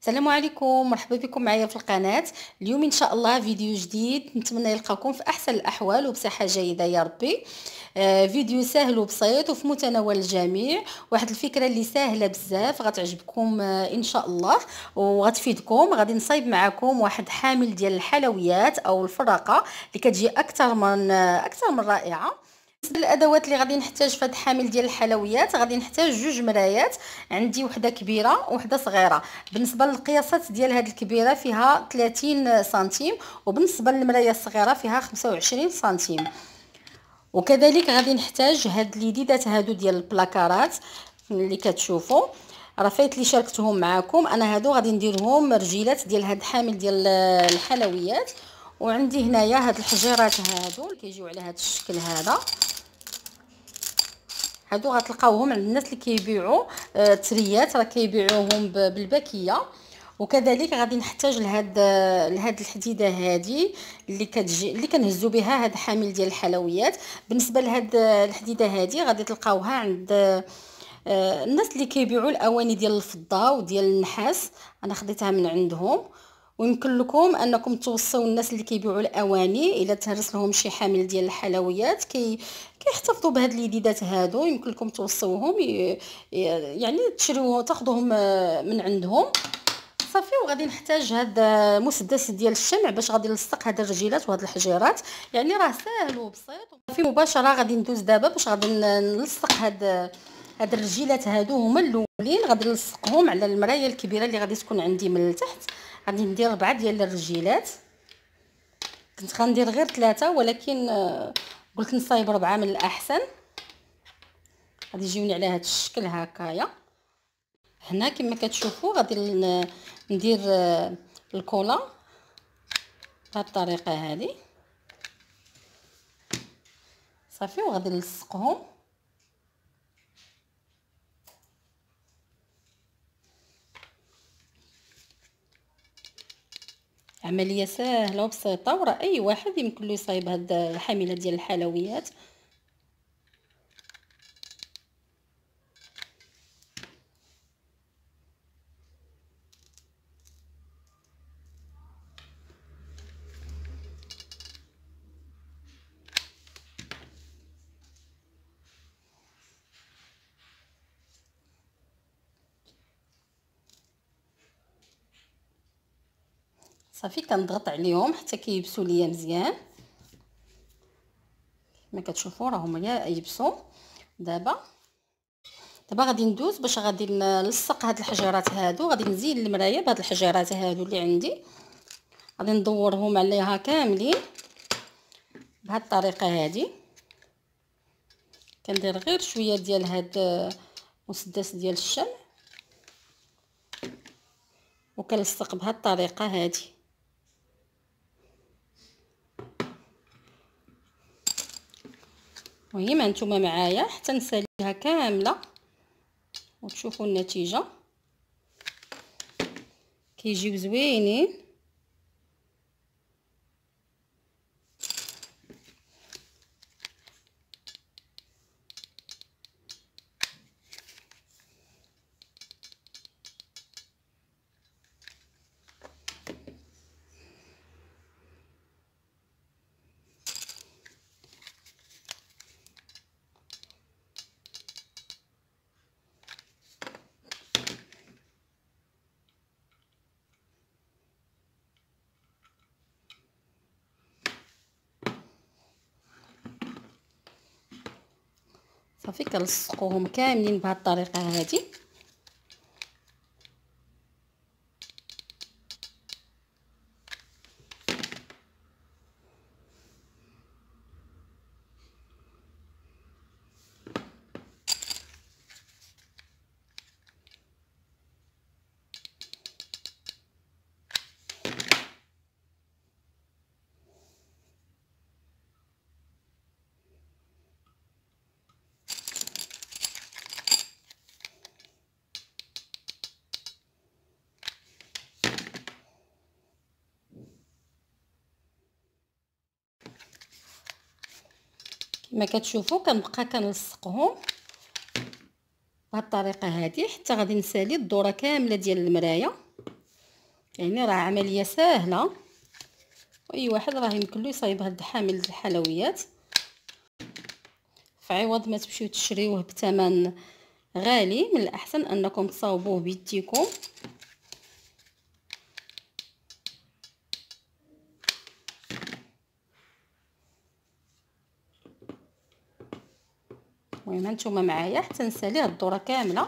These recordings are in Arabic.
السلام عليكم، مرحبا بكم معايا في القناة. اليوم ان شاء الله فيديو جديد، نتمنى يلقاكم في احسن الاحوال وبصحة جيدة يا ربي. فيديو سهل وبسيط وفي متناول الجميع، واحد الفكرة اللي سهلة بزاف غتعجبكم ان شاء الله وغتفيدكم. غادي نصايب معكم واحد حامل ديال الحلويات او الفراقة اللي كتجي اكثر من رائعة. بالنسبه للادوات اللي غادي نحتاج في هذا الحامل ديال الحلويات، غادي نحتاج جوج مرايات، عندي وحده كبيره وحده صغيره. بالنسبه للقياسات ديال هذه الكبيره فيها 30 سنتيم، وبالنسبه للمرايه الصغيره فيها 25 سنتيم. وكذلك غادي نحتاج هاد اليديدات هادو ديال البلاكارات اللي كتشوفوا، راه فايت لي شاركتهم معكم. انا هادو غادي نديرهم رجيلات ديال هاد الحامل ديال الحلويات. وعندي هنايا هاد الحجيرات هادو اللي كيجيو على هاد الشكل هذا. هادو غتلقاوهم عند الناس اللي كيبيعوا تريات، راه كيبيعوهم بالباكيه. وكذلك غادي نحتاج لهاد الحديده هادي اللي كنهزوا بها هاد حامل ديال الحلويات. بالنسبه لهاد الحديده هادي غادي تلقاوها عند الناس اللي كيبيعوا الاواني ديال الفضه وديال النحاس، انا خديتها من عندهم. ويمكن لكم انكم توصوا الناس اللي كيبيعوا الاواني الا تهرس لهم شي حامل ديال الحلويات كيحتفظوا بهاد اليديدات هادو، يمكن لكم توصوهم يعني تشريوه تاخذوهم من عندهم صافي. وغادي نحتاج هاد مسدس ديال الشمع باش غادي نلصق هاد الرجيلات وهاد الحجيرات، يعني راه ساهل وبسيط. في مباشره غادي ندوز دابا باش غادي نلصق هاد الرجيلات هادو هما الاولين. غادي نلصقهم على المرايه الكبيره اللي غادي تكون عندي من التحت. غادي ندير 4 ديال الرجيلات، كنت غندير غير 3 ولكن قلت نصايب 4 من الاحسن. غادي يجيوني على هذا الشكل هكايا. هنا كما كتشوفوا غادي ندير الكولا بهذه الطريقه هذه صافي. وغادي نلصقهم. عمليه سهله وبسيطه، وراه اي واحد يمكن له يصايب هاد الحامله ديال الحلويات. صافي كنضغط عليهم حتى كيبسوا ليا مزيان. كما كتشوفوا راهم يبسوا. دابا غادي ندوز باش غادي نلصق هاد الحجيرات هادو. غادي نزيل المرايه بهاد الحجيرات هادو اللي عندي، غادي ندورهم عليها كاملين بهاد الطريقه هادي. كندير غير شويه ديال هاد مسدس ديال الشمع وكنلصق بهاد الطريقه هادي. المهم هانتوما معايا حتى نساليها كامله وتشوفوا النتيجه. كيجيو زوينين. صافي كنلصقوهم كاملين بهذه الطريقه هذه. كما كتشوفوا كنبقى كنلصقهم بهذه الطريقه هذه حتى غادي نسالي الدوره كامله ديال المرايه. يعني راه عمليه سهله، واي واحد راه يمكن له يصايب هاد حامل الحلويات. فعوض ما تمشيو تشريوه بثمن غالي، من الاحسن انكم تصاوبوه بيديكم. المهم هانتوما معايا حتى نسالي هاد الدوره كامله.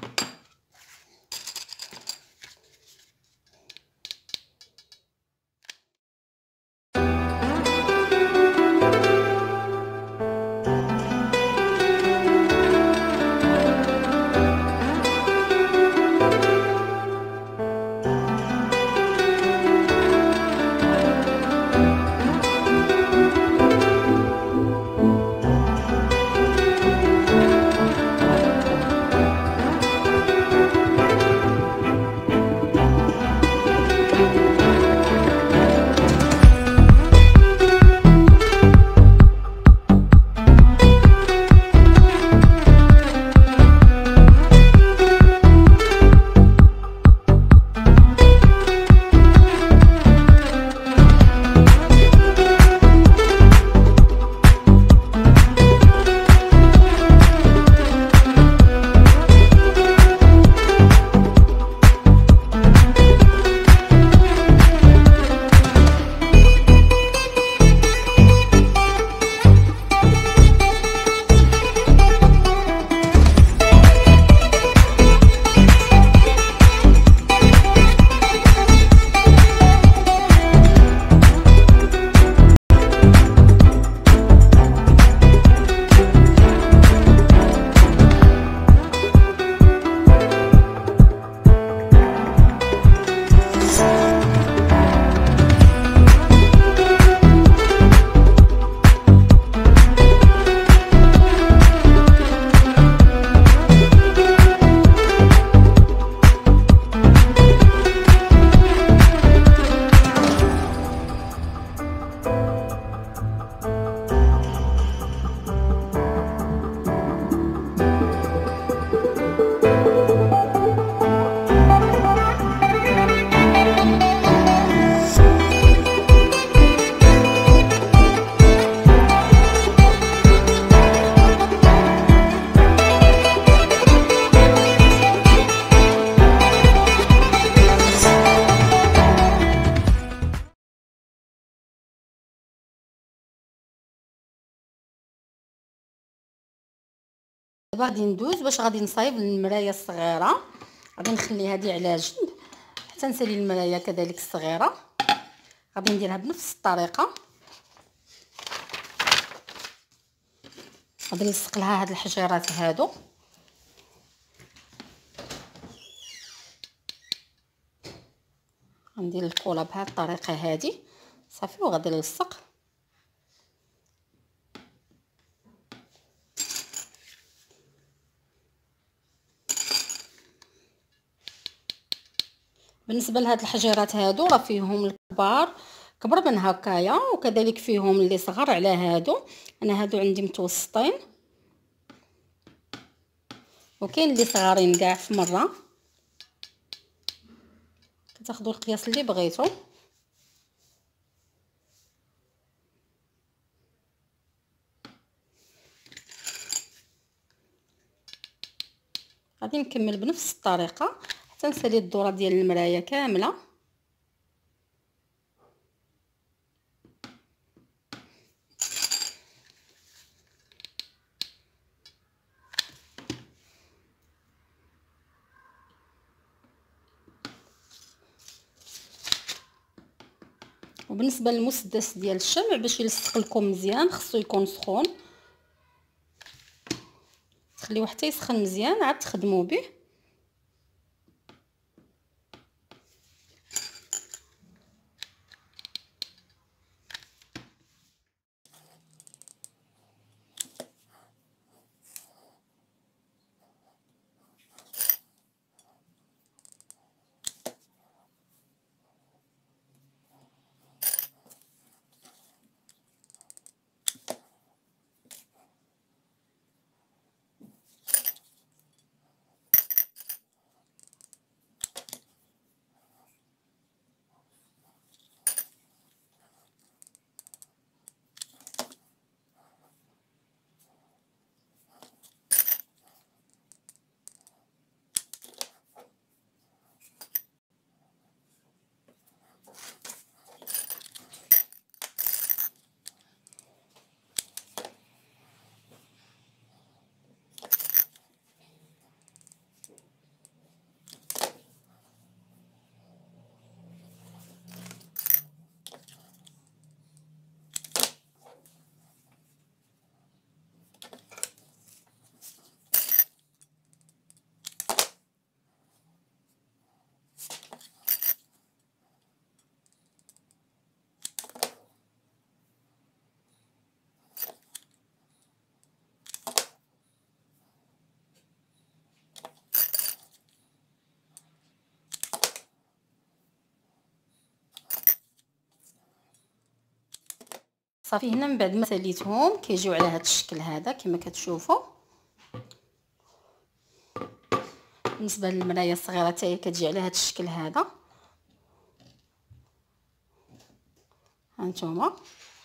دابا غادي ندوز باش غادي نصايب المرايه الصغيره. غادي نخلي هذه على جنب حتى نسالي المرايه كذلك الصغيره. غادي نديرها بنفس الطريقه. غادي نلصق لها هاد الحجيرات هادو. غندير الكولا بهاد الطريقه هادي صافي، وغادي نلصق. بالنسبه لهاد الحجيرات هادو راه فيهم الكبار كبر من هكايا، وكذلك فيهم اللي صغر على هادو. انا هادو عندي متوسطين، وكاين اللي صغارين كاع في مره. كتاخذوا القياس اللي بغيتو. غادي نكمل بنفس الطريقه حتى نسالي الدوره ديال المرايه كامله. وبالنسبه للمسدس ديال الشمع باش يلصق لكم مزيان خصو يكون سخون. تخليوه حتى يسخن مزيان عاد تخدموا به. صافي هنا من بعد ما ساليتهم كيجيو على هذا الشكل هذا كما كتشوفوا. بالنسبه للمرايه الصغيره حتى هي كتجي على هذا الشكل هذا. هانتوما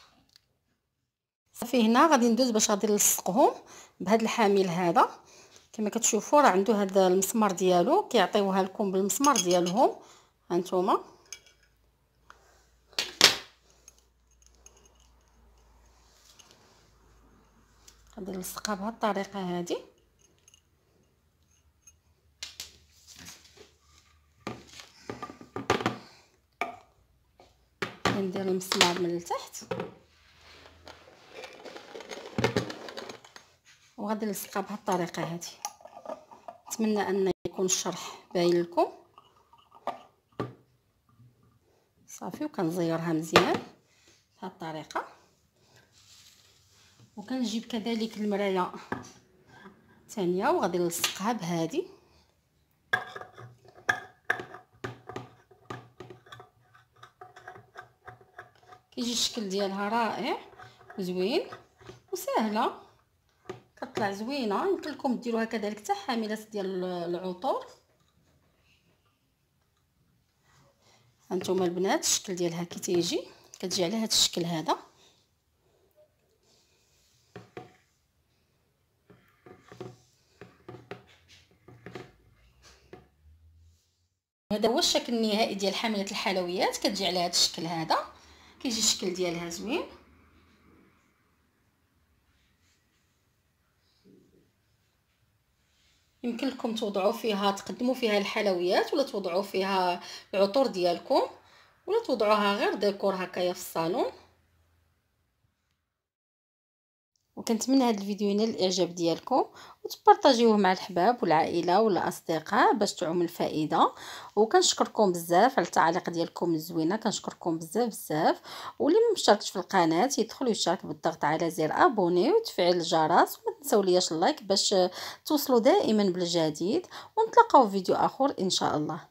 صافي هنا غادي ندوز باش غادي نلصقهم بهذا الحامل هذا. كما كتشوفوا راه عنده هذا المسمار ديالو كيعطيوها لكم بالمسمار ديالهم. هانتوما غادي نلصقها بهذه الطريقه هذه. ندير المسمار من التحت وغادي نلصقها بهذه الطريقه هذه. نتمنى ان يكون الشرح باين لكم. صافي وكنزيرها مزيان بهذه الطريقه. وكنجيب كذلك المرايه ثانيه وغادي نلصقها بهذه. كيجي الشكل ديالها رائع وزوين وسهله كطلع زوينه. يمكن لكم ديروها كذلك حتى حاملات ديال العطور. هانتوما البنات الشكل ديالها كي تيجي كتجي على هذا الشكل هذا. هذا هو الشكل النهائي ديال حاملات الحلويات. كتجي على هذا الشكل هذا كيجي الشكل ديالها زوين. يمكن لكم توضعوا فيها تقدموا فيها الحلويات ولا توضعوا فيها العطور ديالكم ولا توضعوها غير ديكور هكايا في الصالون. وكنتمنى هذا الفيديو ينال الاعجاب ديالكم وتبارطاجيوه مع الحباب والعائله ولا الاصدقاء باش تعم الفائده. وكنشكركم بزاف على التعاليق ديالكم الزوينه. كنشكركم بزاف واللي ما مشتركش في القناه يدخل يشترك بالضغط على زر ابوني وتفعيل الجرس وما تنساو لياش اللايك باش توصلوا دائما بالجديد. ونتلاقاو في فيديو اخر ان شاء الله.